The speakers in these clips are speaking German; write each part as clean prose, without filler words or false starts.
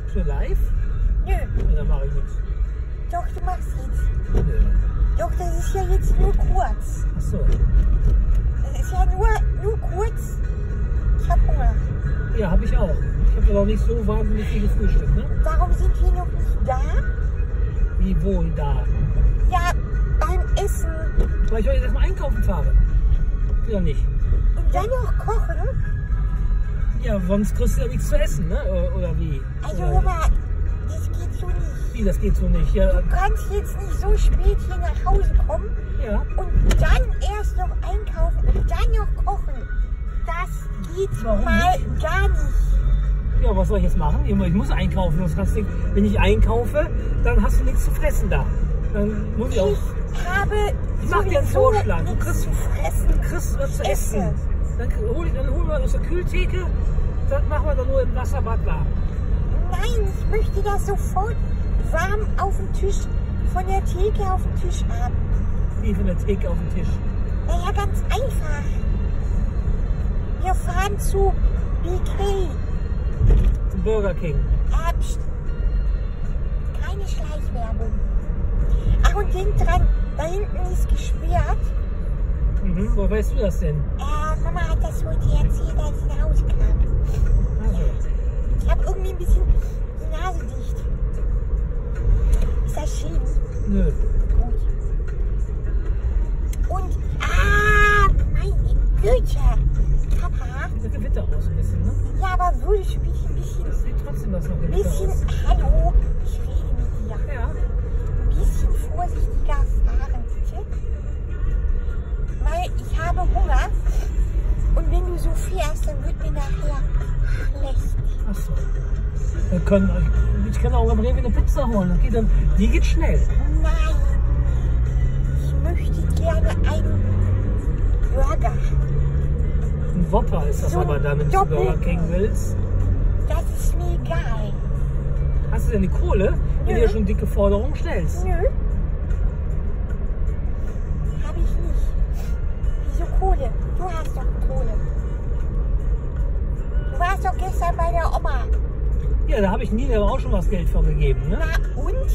Für live? Nö. Ja, dann mache ich nichts. Doch, du machst jetzt. Nö. Doch, das ist ja jetzt nur kurz. Ach so. Das ist ja nur kurz. Ich hab Hunger. Ja, habe ich auch. Ich habe aber nicht so wahnsinnig viel gefrühstückt, ne? Warum sind wir noch nicht da? Wie, wo, da? Ja, beim Essen. Weil ich heute erstmal einkaufen fahre. Oder nicht? Und dann noch kochen? Ja, sonst kriegst du ja nichts zu essen, ne? Oder wie? Also, Oder hör mal, das geht so nicht. wie, das geht so nicht. Ja, Du kannst jetzt nicht so spät hier nach Hause kommen ja. und dann erst noch einkaufen und dann noch kochen. Das geht Warum mal gar nicht. Ja, was soll ich jetzt machen? Ich muss einkaufen. Sonst hast du, wenn ich einkaufe, dann hast du nichts zu fressen da. Dann muss ich auch. Ich habe Ich mach dir einen sowieso Vorschlag. Du nichts kriegst, zu fressen. kriegst was zu Ich essen. esse. Dann holen wir aus der Kühltheke. Das machen wir dann nur im Wasserbad warm. Nein, ich möchte das sofort warm auf dem Tisch, von der Theke auf dem Tisch haben. Wie von der Theke auf den Tisch. Naja, ganz einfach. Wir fahren zu BK. Zum Burger King. Psst. Keine Schleichwerbung. Ach, und denk dran, da hinten ist gesperrt. Mhm. Wo weißt du das denn? Mama hat das heute erzählt, als sie nach Hause kam. Also. Ich habe irgendwie ein bisschen die Nase dicht. Ist das schlimm? Nö. Gut. Und, meine Güte. Papa. Sieht Gewitter aus ein bisschen, ne? Ja, aber wirklich ein bisschen, Das sieht trotzdem was noch Gewitter aus. hallo, ich rede mit dir. Ja. Ein bisschen vorsichtiger fahren, bitte. Weil ich habe Hunger. Und wenn du so fährst, dann wird mir nachher schlecht. Ach so. Ich kann auch am Rewe eine Pizza holen. Die geht schnell. Nein. Ich möchte gerne einen Burger. Ein Whopper ist das So aber da, wenn du doppelt. Burger King willst. Das ist mir egal. Hast du denn die Kohle, wenn Nö. du dir schon dicke Forderungen stellst? Nö. Habe ich nicht. Wieso Kohle? Du hast doch Kohle. Du warst doch gestern bei der Oma. Ja, da habe ich Nina aber auch schon was Geld für gegeben, ne? Na und?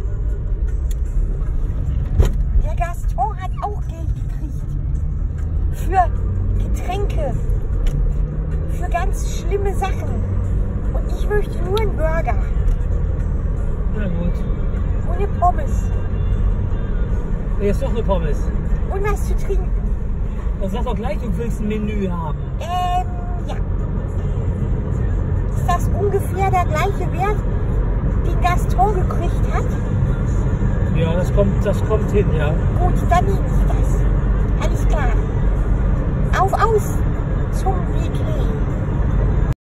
Der Gaston hat auch Geld gekriegt. Für Getränke. Für ganz schlimme Sachen. Und ich möchte nur einen Burger. Na gut. Ohne Pommes. Jetzt doch eine Pommes. Und was zu trinken. Dann sag doch gleich, du willst ein Menü haben. Ja. Ist das ungefähr der gleiche Wert, den Gaston gekriegt hat? Ja, das kommt hin, ja. Gut, dann nehme ich das. Alles klar.